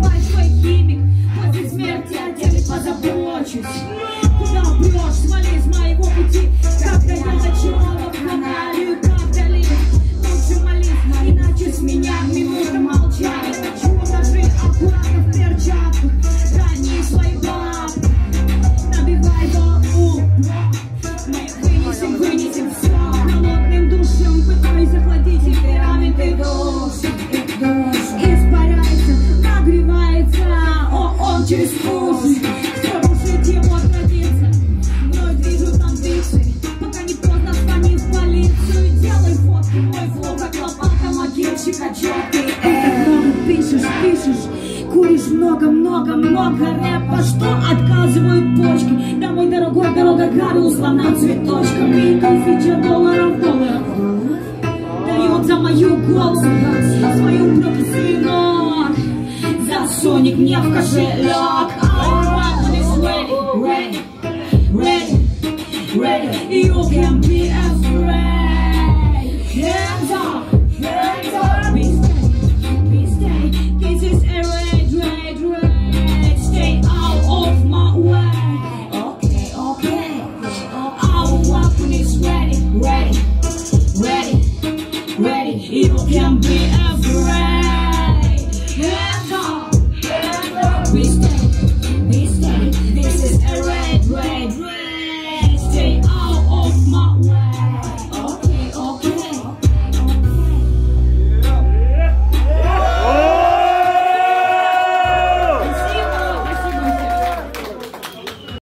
Давай, свой химик, после смерти о тебе позабочусь. Куда прешь, свали с моего пути. Когда я начала в канале, правда ли? Лучше молись, иначе с меня минута молчания. Хочу даже аккуратно в перчатках, храни свой баб. Набивай до упора. Мы вынесем все холодным душем. Пытаюсь охладить темпераменты душ. Испаряется, нагревается, он через уши. Слушать его традиция. Мной движут амбиции. Пока не поздно, звони в полицию. Делай фотки, мой флоу, как лопата могильщика четкий. Много пишешь, куришь много рэпа. Что отказывают почки? Домой дорогой, дорога Гары услана цветочками. $1000 долларов дает за мою голову, свою упреки, сынок. Засунет мне в кошелек. Ready, you can be afraid. Hands up, be stay. This is a raid. Stay out of my way. Okay. Our weapon is ready. You can be afraid. Hands up, be stay.